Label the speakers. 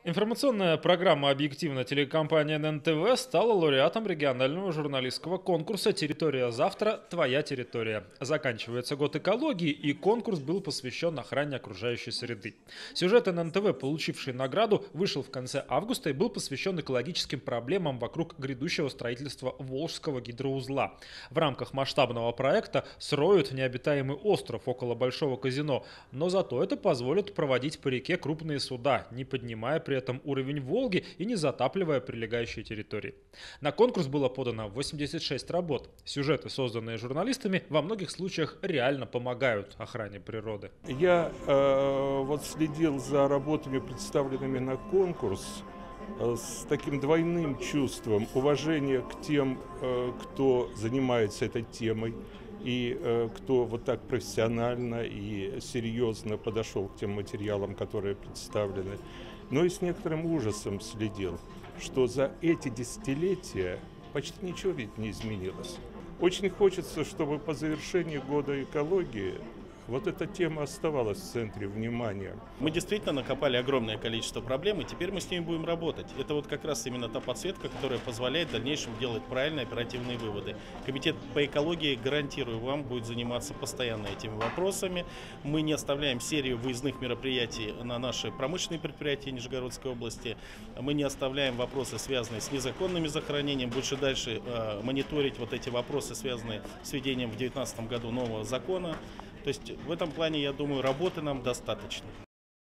Speaker 1: Информационная программа «Объективно» телекомпании ННТВ стала лауреатом регионального журналистского конкурса «Территория завтра. Твоя территория». Заканчивается год экологии, и конкурс был посвящен охране окружающей среды. Сюжет ННТВ, получивший награду, вышел в конце августа и был посвящен экологическим проблемам вокруг грядущего строительства Волжского гидроузла. В рамках масштабного проекта сроют необитаемый остров около Большого казино, но зато это позволит проводить по реке крупные суда, не поднимая при этом уровень Волги и не затапливая прилегающие территории. На конкурс было подано 86 работ. Сюжеты, созданные журналистами, во многих случаях реально помогают охране природы.
Speaker 2: Я вот следил за работами, представленными на конкурс, с таким двойным чувством уважения к тем, кто занимается этой темой, и кто вот так профессионально и серьезно подошел к тем материалам, которые представлены. Но и с некоторым ужасом следил, что за эти десятилетия почти ничего ведь не изменилось. Очень хочется, чтобы по завершении года экологии вот эта тема оставалась в центре внимания.
Speaker 3: Мы действительно накопали огромное количество проблем, и теперь мы с ними будем работать. Это вот как раз именно та подсветка, которая позволяет в дальнейшем делать правильные оперативные выводы. Комитет по экологии, гарантирую вам, будет заниматься постоянно этими вопросами. Мы не оставляем серию выездных мероприятий на наши промышленные предприятия Нижегородской области. Мы не оставляем вопросы, связанные с незаконными захоронениями. Больше дальше мониторить вот эти вопросы, связанные с введением в 2019 году нового закона. То есть в этом плане, я думаю, работы нам достаточно.